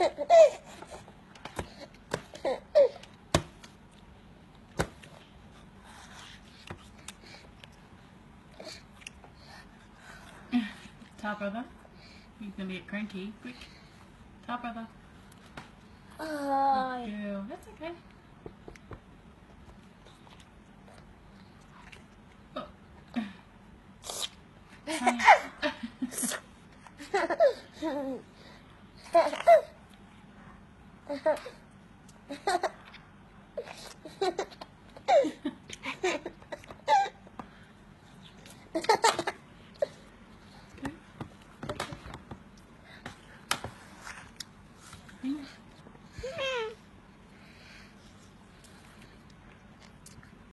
Top brother, he's gonna get cranky. Quick, top brother. Good girl. That's okay. Oh. Honey.